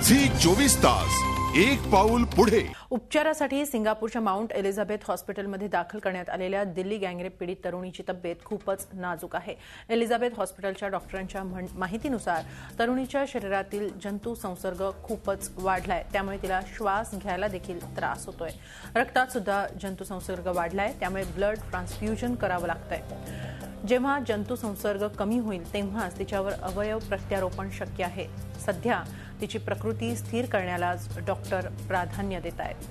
Zee 24 तास एक पाऊल पुढे। उपचारासाठी सिंगापूरच्या माउंट एलिझाबेथ हॉस्पिटलमध्ये दाखल करण्यात आलेल्या दिल्ली गँगरेप पीडित तरुणीची तब्येत खूपच नाजूक आहे। एलिझाबेथ हॉस्पिटलच्या डॉक्टरांच्या माहितीनुसार तरुणीच्या शरीरातील जंतू संसर्ग खूपच वाढलाय, त्यामुळे तिला श्वास घ्यायला देखील त्रास होतोय। रक्तात सुद्धा जंतू संसर्ग वाढलाय, त्यामुळे ब्लड ट्रान्सफ्यूजन करावं लागतंय। जेव्हा जंतू संसर्ग कमी होईल तेव्हाच तिच्यावर अवयव प्रत्यारोपण शक्य आहे। सध्या तिची प्रकृती स्थिर करण्यालाच डॉक्टर प्राधान्य देत आहेत।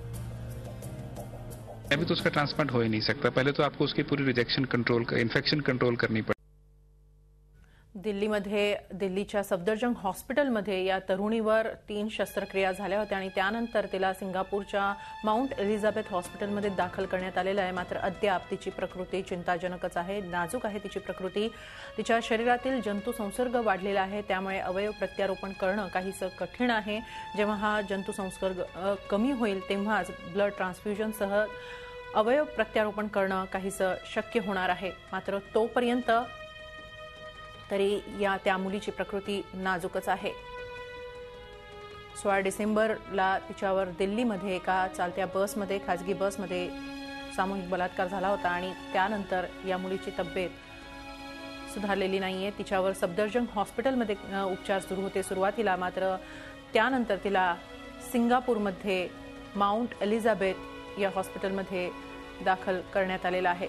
अभी तो उसका ट्रांसप्लांट हो ही नहीं सकता, पहले तो आपको उसकी पूरी रिजेक्शन कंट्रोल इन्फेक्शन कंट्रोल करनी पड़ेगी। दिल्लीच्या सफदरजंग हॉस्पिटलमध्ये या तरुणीवर 3 शस्त्रक्रिया झाल्या होत्या आणि त्यानंतर तिला सिंगापूरच्या माउंट एलिझाबेथ हॉस्पिटलमध्ये दाखल करण्यात आलेलं आहे। मात्र अद्याप तिची प्रकृती चिंताजनकच आहे, नाजूक आहे तिची प्रकृती। तिच्या शरीरातील जंतू संसर्ग वाढलेला आहे, त्यामुळे अवयव प्रत्यारोपण करणं काहीसं कठीण आहे। जेव्हा हा जंतू संसर्ग कमी होईल तेव्हाच ब्लड ट्रान्सफ्यूजनसह अवयव प्रत्यारोपण करणं काहीसं शक्य होणार आहे। मात्र तोपर्यंत तरी त्या मुलीची प्रकृती नाजूकच आहे। 16 डिसेंबरला तिच्यावर दिल्लीमध्ये एका चालत्या बसमध्ये, खासगी बसमध्ये सामूहिक बलात्कार झाला होता आणि त्यानंतर या मुलीची तब्येत सुधारलेली नाहीये। तिच्यावर सफदरजंग हॉस्पिटलमध्ये उपचार सुरू होते सुरुवातीला, मात्र त्यानंतर तिला सिंगापूरमध्ये माउंट एलिझाबेथ या हॉस्पिटलमध्ये दाखल करण्यात आलेलं आहे।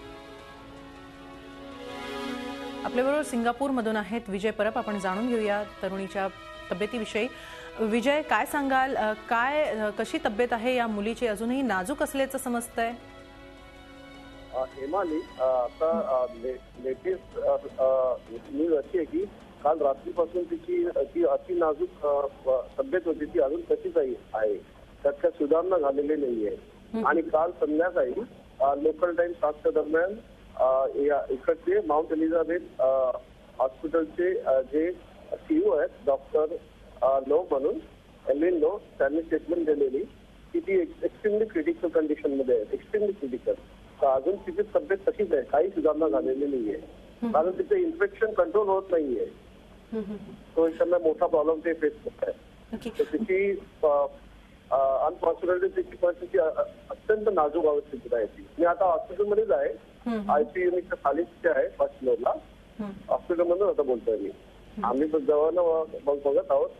आपल्याबरोबर सिंगापूरमधून आहेत विजय परब। आपण जाणून घेऊया तरुणीच्या तब्येतीविषयी। विजय, काय सांगाल, कशी तब्येत आहे या मुलीची? अजूनही नाजूक असल्याचं समजतंय। हेमाली, आता लेटेस्ट न्यूज अशी आहे की काल रात्रीपासून तिची अति नाजूक तब्येत होती, ती अजून तशीच आहे, त्यात काही सुधारणा झालेली नाहीये। आणि काल संध्याकाळी लोकल टाइम 7च्या दरम्यान इकडचे माउंट एलिझाबेथ हॉस्पिटलचे जे सीईओ आहेत डॉक्टर लो म्हणून एलिन लो, त्यांनी स्टेटमेंट दिलेली की ती एक्स्ट्रीमली क्रिटिकल कंडिशन मध्ये आहे, एक्स्ट्रीमली क्रिटिकल। तर अजून तिची तब्येत तशीच आहे, काही सुधारणा झालेली नाहीये, कारण तिचं इन्फेक्शन कंट्रोल होत नाहीये। तो त्यांना मोठा प्रॉब्लेम ते फेस करत आहे। तिची अनफॉर्च्युनेटली तिची परिस्थिती अत्यंत नाजूक अवस्थेत आहे। मी आता हॉस्पिटलमध्येच आहे, आयसीयू युनिटच्या खालीच आहे, 1st फ्लोअरला हॉस्पिटलमधून आता बोलतोय मी। आम्ही जवळ बघत आहोत,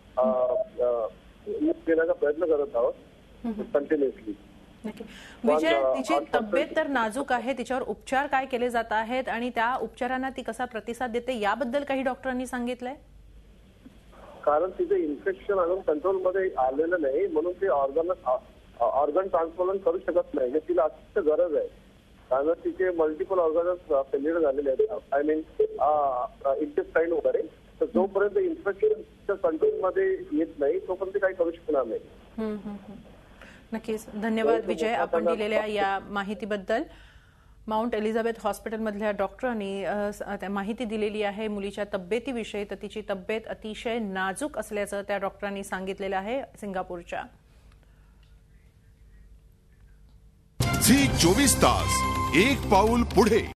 देण्याचा प्रयत्न करत आहोत कंटिन्युअसली। विजय, तिची तब्येत तर नाजूक आहे, तिच्यावर उपचार काय केले जात आहेत आणि त्या उपचारांना ती कसा प्रतिसाद देते याबद्दल काही डॉक्टरांनी सांगितलंय? कारण तिचं इन्फेक्शन अजून कंट्रोलमध्ये आलेलं नाही, म्हणून ते ऑर्गन ट्रान्सप्लांट करू शकत नाही, तिला अतिशय गरज आहे। कारण तिचे मल्टिपल ऑर्गन्स फेल्युअर झालेले आहेत, आय मीन इंटेस्टाईन वगैरे। तर जोपर्यंत इन्फेक्शन कंट्रोलमध्ये येत नाही तोपर्यंत काही करू शकणार नाही। नक्कीच, धन्यवाद विजय आपण दिलेल्या या माहितीबद्दल। माउंट एलिझाबेथ हॉस्पिटलमधल्या डॉक्टरांनी माहिती दिलेली आहे मुलीच्या तब्येतीविषयी। तर तिची तब्येत अतिशय नाजूक असल्याचं त्या डॉक्टरांनी सांगितलेलं आहे सिंगापूरच्या। झी 24 तास एक पाऊल पुढे।